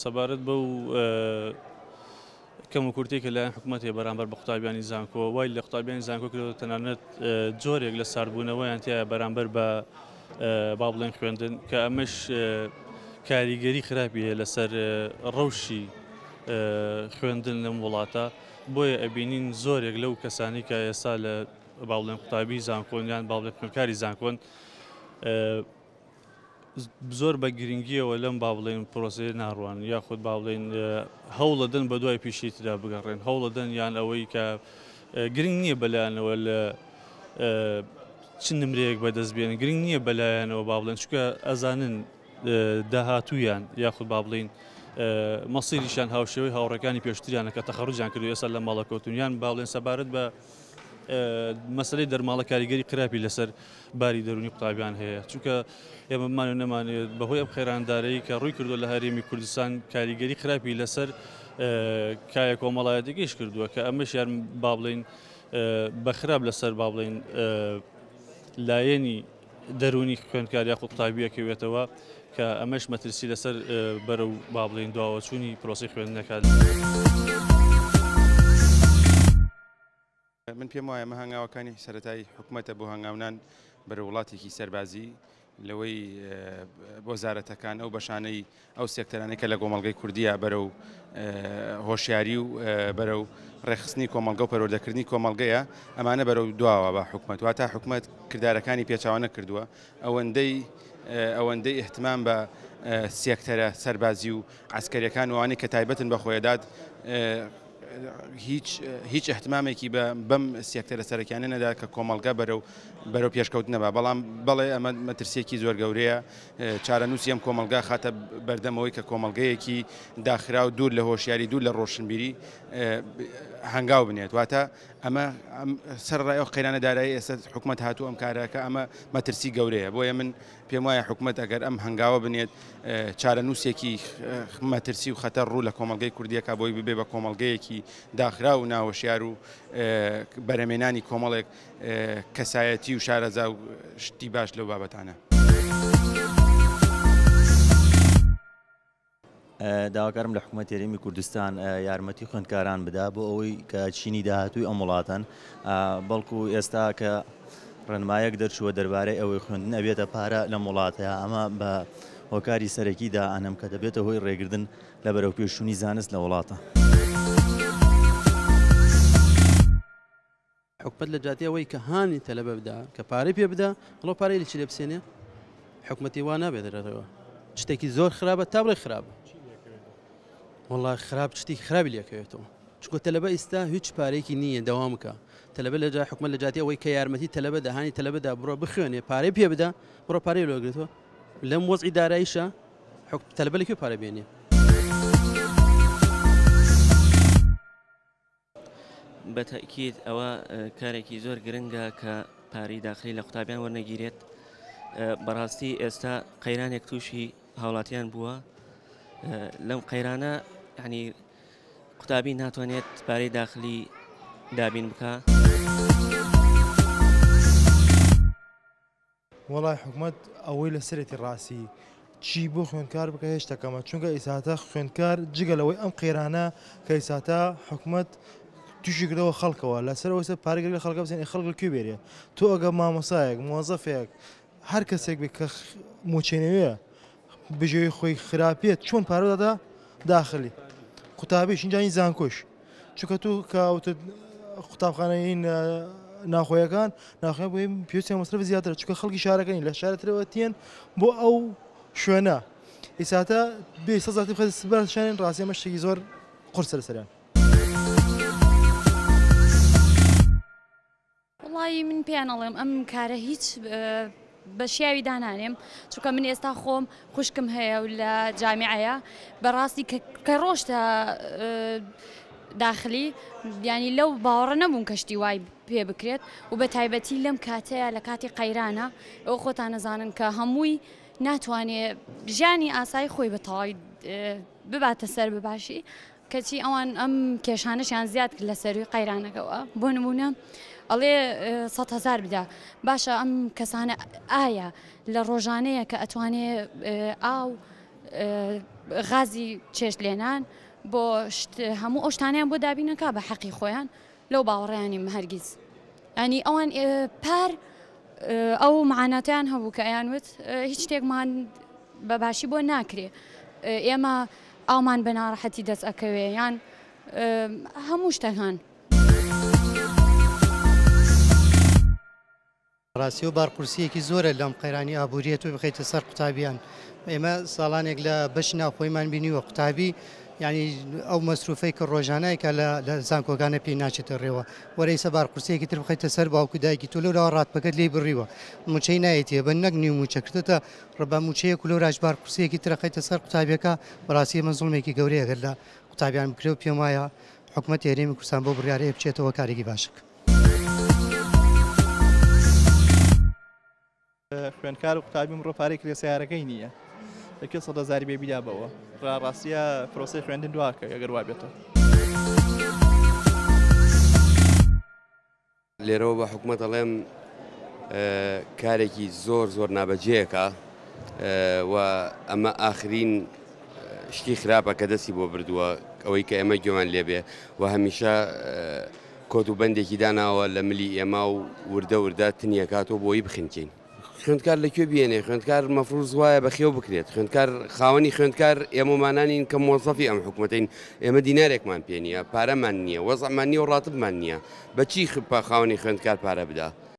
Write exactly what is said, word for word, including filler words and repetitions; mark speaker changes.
Speaker 1: سەبارەت بەو کەم و کورتێک کە لایەن حکوومەتی بەرامبەر بە قوتابیانی زانکۆ وای لە قوتابیانی زانکۆ کردەوە تەنانەت جۆرێک لە ساردبوونەوەیان تایە بەرامبەر بە با بڵێن خوێندن کە ئەمەش کاریگەری خراپی هەیە لەسەر ڕەوشی خوێندن لەم وڵاتە بۆیە ئەبینین زۆرێک لەو کەسانی کە ئێستا لە با بڵێن قوتابی زانکۆن یان با بڵێن خوێندکاری زانکۆن زۆر بە گرنگیەوە لەم با بڵێن پرۆسەیە ناڕوان یاخود با بڵێن هەوڵەدەن بە دوای پیشی ترا بگەڕێن هەوڵەدەن یان ئەوەی کە گرنگ نییە بەلایەنەوە لە چ نمرەیەک بەدەستبێنن گرنگ نییە بەلایەنەوە با بڵێن چونکە ئەزانن داهاتوویان یاخود با بڵێن مەسیریشان هاوشێوەی هاوڕێکانی پێشتریانە کە تەخەڕوجیان کردو ئێستا لە ماڵەکەوتنیان با بڵێن سەبارەت بە مەسەلەی دەرماڵە کاریگەری خراپی لەسەر باری دەرونی قوتابیان هەیە چونکە ئێمە بمانێ نەمانێت بەهۆی ئەم خێراندارەی کە ڕووی کردو لە هەرێمی کوردستان کاریگەری خراپی لەسەر کایە کۆمەڵایەتێکیش کردووە کە ئەمەش یان با بڵێن بەخراپ لەسەر با بڵێن لایەنی دەرونی خوێندکار یاخود قوتابیەکەوێتەوە کە ئەمەش مەترسی لەسەر بەرەو با بڵێن دواوەچوونی پرۆسی خوێندنەکات.
Speaker 2: من پێم وایە ئەمە هەنگاوەکانی سەرەتایی حکوومەتە بۆ هەنگاونان بەرە وڵاتێکی سەربازی لەوەی وەزارەتەکان ئەو بەشانەی ئەو سێکتەرانەی کە لە کۆمەڵگەی کوردیە بەرەو هۆشیاری و بەرەو ڕێخستنی کۆمەڵگە و پەروەردەکردنی کۆمەڵگەیە ئەمانە بەرەو دواوە بە حکوومەت واتە حکوومەت کردارەکانی پێچاوانە کردووە ئەوەندەی ئەوەندەی احتمام بە سێکتەرە سەربازی و عسکەریەکان وانەی کە تایبەتن بە خۆیداد هیچ هیچ احتمامێکی بەم سێکتەرە سەرەکیانە نەدا کە کۆمەڵگە بەرەو بەرەو پێشکەوت نەبا بەڵام بەڵێ ئەمە مەترسێکی زۆر گەورەیە چارەنووسی ئەم کۆمەڵگا خاتە بەردەمەوەی کە کۆمەڵگەیەکی داخرا و دوور لە هۆشیاری دوور لە ڕۆشنبیری هەنگاو بنێت واتە ئەمە سەرڕای ئەو قەیرانەدارایی ئێستا حکوومەت هاتوو ئەم کارەکە ئەمە مەترسی گەورەیە بۆیە من پێم وایە حکوومەت ئەگەر ئەم هەنگاوە بنێت چارەنووسێکی مەترسی و خەتەر ڕوو لە کۆمەڵگەی کوردیەکە بۆی ببێ بە کۆمەڵگەیەکی داخرا و ناوەشیار و بەرەمێنانی کۆمەڵێک کەسایەتی و شارەزا و شتی باش لەو بابەتانە.
Speaker 3: داواکارم لە حکوومەت هەرێمی کوردستان یارمەتی خوێندکاران بدا بۆ ئەوەی کە چینی داهاتووی ئەم وڵاتەن بەڵکو ئێستا کە ڕێنمایەک دەرچووە دەربارەی ئەوەی خوێندن ئەبێتە پارە لەم وڵاتەیە ئەمە بە هۆکاری سەرەکیدا ئەنەم کە دەبێتە هۆی ڕێگردن لە بەرەو پێشوونی زانست لە وڵاتە.
Speaker 4: حکومەت لە جاتی ئەوەی کە هانی تەلەبە بدا کە پارەی پێ بدا بڵۆ پارەی لە چی لێ بسێنێ حکومەتی وا نابێت دەرەوە شتێکی زۆر خراپە تا بڵێ خراپە وەڵڵا خراپ شتی خراپی لێکەوێتەوە چونکە تەلەبە ئێستا هیچ پارێکی نییە دەوام بکە تەلەبە لە جا حکومەت لە جاتی ئەوەی کە یارمەتی تەلەبە داهانی تەلەبەدا بڕۆ بخوێنێ پارەی پێ بدا بڕۆ پارەی لۆگرێتەوە لەم وەزعی داراییشە تەلەبە لەکوێ پارە بێنێ.
Speaker 5: بەتەکید ئەوە کارێکی زۆر گرنگە کە پارەی داخلی لە قوتابیان وەرنەگیرێت بەڕاستی ئێستا قەیرانێک تووشی هاوڵاتیان بووە لەم قەیرانە یعنی قوتابی ناتوانێت پارەی داخلی دابین بکە.
Speaker 6: وەڵای حکوومەت ئەوەی لە سەرەتی ڕاستی چی بۆ خوێندکار بکە هێشتا تەکەمە چونکە ئیساتە خوێندکار جگەلەوەی ئەم قەیرانە کە ئیساتە حکوومەت تووشی کردەوە خەڵکەوە لەسەرەوەسە پارێگەری لە خەڵکە بزانێ خەڵک کوێ بێرێ تۆ ئەگە مامۆسایەک موەزەفێک هەر کەسێک بێت کە موچێنەوەیە بژێوی خۆی خراپێت چۆن پارەدادا داخلی قوتابیش اینجا این زانکۆش چونکە تو کەوتت قوتابخانەی ناخۆیەکان ناخۆی بۆی پێویستی مەسرەف زیاترە چونکە خەڵکی شارەکەنی لە شارەترەوە تێن بۆ ئەو شوێنە ئیساتە بێ سەزاتی بخەیت سبارشانێن ڕاستی ئەمە شتێکی زۆر قورسە لەسەریان.
Speaker 7: وڵی من پێیان ئەڵێم ئەم کارە هیچ بە شیاوی دانانێم چونکە من ئێستا خۆم خوشکم هەیە و لە جامیعەیە بەڕاستی کە ڕۆشتە داخلی ینی لەو باوەڕە نەبوون کەشتی وای پێ بکرێت و بە تایبەتی لەم کاتەیە لە کاتی قەیرانە ئەو خۆتان نەزانن کە هەمووی ناتوانێت ژیانی ئاسایی خۆی بە تەواوی بباتە سەر بباشی کەچی ئەوان ئەم کێشانەشیان زیاد کرد لە سەروی قەیرانەکەەوە بۆ نمونە ئەڵێ سەد هەزار بدا باشە ئەم کەسانە ئایا لە ڕۆژانەیە کە ئەتوانێ ئاو غازی چێش لێنان بۆ هەموو ئەو شتانیان بۆ دابینەکە بە حەقی خۆیان لەو باوەڕیانیم هەرگیز ینی ئەوان پار ئەو معاناتیان هەبوو کە ئەیانوت هیچ شتێکمان بە باشی بۆ ناکرێ ئێمە ئاومان بە ناڕەحەتی دەست ئەکەوێ یان هەموو شتەکان
Speaker 8: ڕاستی و بارقورسیەکی زۆرە لەم قەیرانی ئابوووریەت و بخەیتە سەر قوتابیان ئێمە ساڵانێک لە بەش ناوخۆیمان بینیوە قوتابی ینی ئەو مەسروفەی کە ڕۆژانایکە لە زانکۆگانە پێی ناچێتە ڕێوە وەرە ئێستا بارقورسیەکی تر بخەیتە سەر باوکو دایکی تۆ لەوەوە ڕاتبەکەت لێ بڕیوە موچەی نایەتیە بە نەک نیو موچەکردێتە ڕبە موچەیە و لەوراش بارقورسیەکی ترەخەیتە سەر قوتابیەکە بەڕاستی ئەمە زوڵمێکی گەورەیە گەر لە قوتابیان بکرێ و پێم وایە حکوومەت هێرێمی کوردستان بۆ بڕیارەیە بچێتەوە کارێکی باشک.
Speaker 9: خوێندکار و قوتابی مرۆ پارەی کرێ سیارەکەی نییە لەکێ سەد هەزاری بێ بیدا بەوە ڕاستیە پرۆسەی خوێندن دواکە ئەگەر وا بێتەوە
Speaker 10: لێرەوە بە حکوومەت دەڵێم کارێکی زۆر زۆر نابەجێیەکە و ئەمە ئاخرین شتی خراپە کە دەستی بۆ بردووە ئەوەی کە ئێمە گوێمان لێبێ و هەمیشە کۆت و بەندێکی داناوە لە ملی ئێمە و وردە وردە تنیەکاتەوە بۆی بخینکەین. خوێندکار لەکوێ بێنێ خوێندکار مەفروض وایە بەخێو بکرێت خوێندکار خاوەنی خوێندکار ئێمەمانانین کە مۆزەفی ئەم حکوومەتین ئێمە دینارێکمان پێ نییە پارەمان نییە وەزعمان نییە و ڕاتبمان نییە بەچی خپە خاوەنی خوێندکار پارە بدا